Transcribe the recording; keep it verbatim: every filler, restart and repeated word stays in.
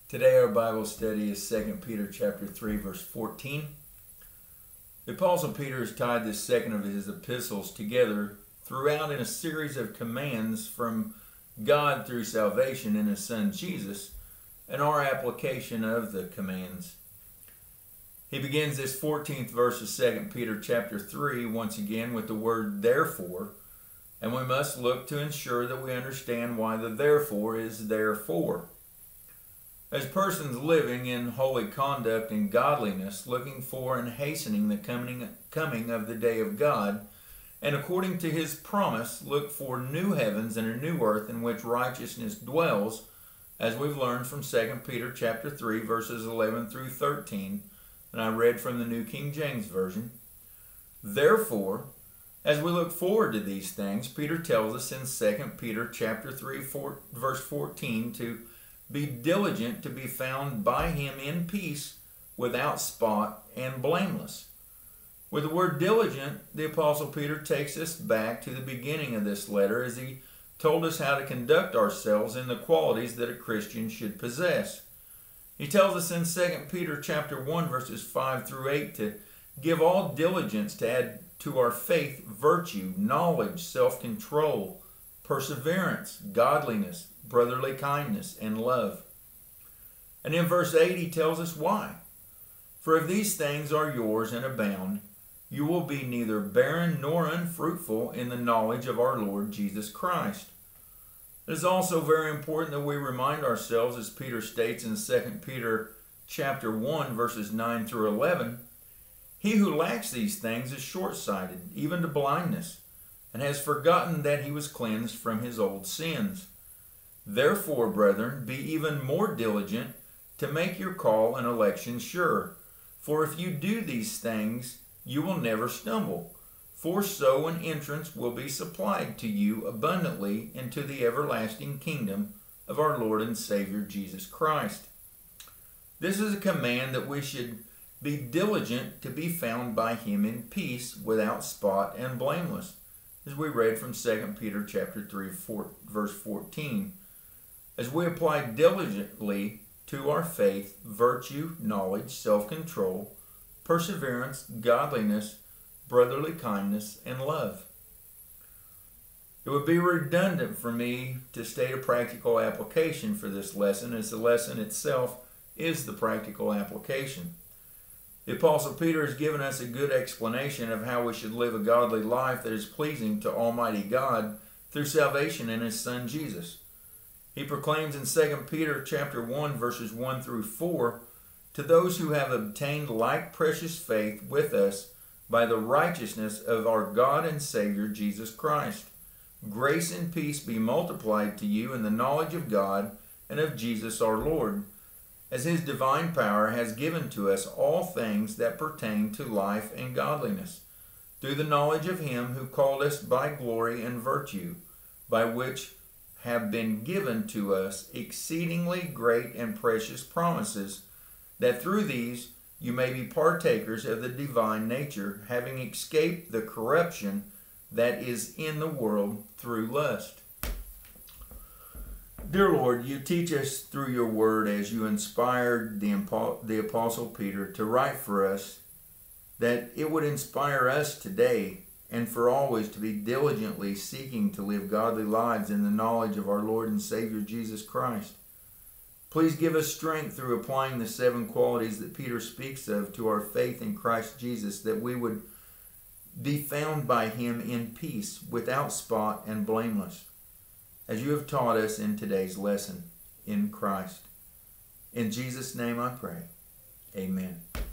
Today our Bible study is Second Peter chapter three, verse fourteen. The Apostle Peter has tied this second of his epistles together throughout in a series of commands from God through salvation in His Son Jesus and our application of the commands. He begins this fourteenth verse of Second Peter chapter three once again with the word therefore, and we must look to ensure that we understand why the therefore is therefore. As persons living in holy conduct and godliness, looking for and hastening the coming, coming of the day of God, and according to His promise, look for new heavens and a new earth in which righteousness dwells, as we've learned from Second Peter chapter three, verses eleven through thirteen, and I read from the New King James Version. Therefore, as we look forward to these things, Peter tells us in Second Peter chapter three, four, verse fourteen, to be diligent to be found by Him in peace, without spot and blameless. With the word diligent, the Apostle Peter takes us back to the beginning of this letter as he told us how to conduct ourselves in the qualities that a Christian should possess. He tells us in Second Peter chapter one, verses five through eight, to give all diligence to add to our faith virtue, knowledge, self-control, perseverance, godliness, brotherly kindness, and love. And in verse eight he tells us why. For if these things are yours and abound, you will be neither barren nor unfruitful in the knowledge of our Lord Jesus Christ. It is also very important that we remind ourselves, as Peter states in Second Peter chapter one, verses nine through eleven, he who lacks these things is short-sighted, even to blindness, and has forgotten that he was cleansed from his old sins. Therefore, brethren, be even more diligent to make your call and election sure. For if you do these things, you will never stumble. For so an entrance will be supplied to you abundantly into the everlasting kingdom of our Lord and Savior Jesus Christ. This is a command that we should be diligent to be found by Him in peace, without spot and blameless, as we read from Second Peter chapter three, four, verse fourteen. As we apply diligently to our faith virtue, knowledge, self-control, perseverance, godliness, brotherly kindness, and love. It would be redundant for me to state a practical application for this lesson, as the lesson itself is the practical application. The Apostle Peter has given us a good explanation of how we should live a godly life that is pleasing to Almighty God through salvation in His Son Jesus. He proclaims in Second Peter chapter one, verses one through four, to those who have obtained like precious faith with us by the righteousness of our God and Savior Jesus Christ. Grace and peace be multiplied to you in the knowledge of God and of Jesus our Lord, as His divine power has given to us all things that pertain to life and godliness, through the knowledge of Him who called us by glory and virtue, by which have been given to us exceedingly great and precious promises, that through these you may be partakers of the divine nature, having escaped the corruption that is in the world through lust. Dear Lord, you teach us through your word, as you inspired the, the Apostle Peter to write for us, that it would inspire us today and for always to be diligently seeking to live godly lives in the knowledge of our Lord and Savior Jesus Christ. Please give us strength through applying the seven qualities that Peter speaks of to our faith in Christ Jesus, that we would be found by Him in peace, without spot and blameless, as you have taught us in today's lesson in Christ. In Jesus' name I pray. Amen.